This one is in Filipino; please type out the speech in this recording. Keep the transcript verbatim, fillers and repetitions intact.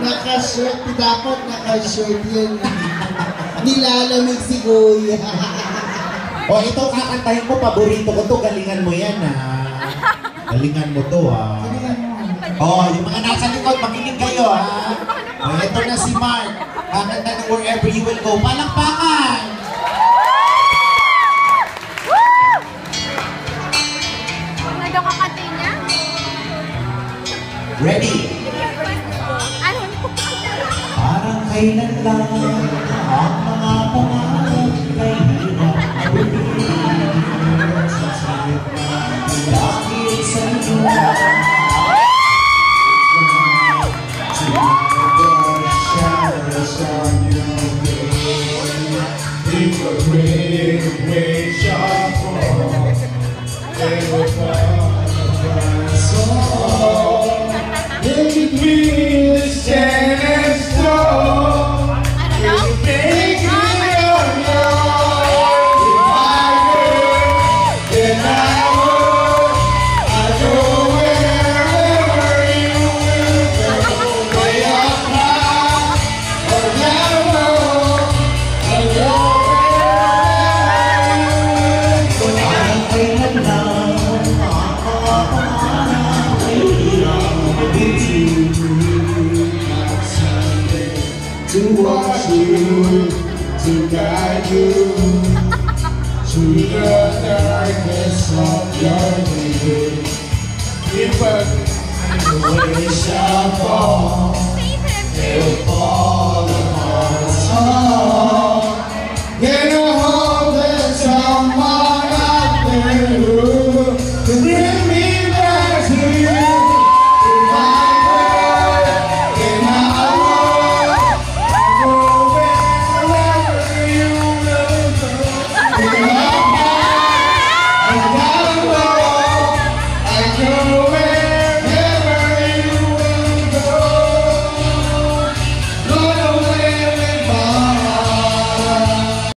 Naka-shirt, dapat naka-shirt yun. Nilalamig si Kuya. O ito kakantahin ko, paborito ko to, galingan mo yan ha. Galingan mo to ha. O, yung mga nasa likod, makinig kayo ha. O, ito na si Mark. Kakanta ng Wherever You Will Go. Palakpakan! Nagkakakantay niya? Ready? Ano? Parang kailan lang ang mga pangarap kay hirap dahil sa inyo shadows on your way. If a great way shall fall, they will fall my soul. If it will stand and strong, Ano? make it on your own. If I were, then I would. I go wherever you will go. Way up high or down low, I go wherever you will go. Parang kailan lang ang mga pangarap ay hirap mabitin. To watch you, to guide you through the darkness of your day. If a way shall fall, it will fall.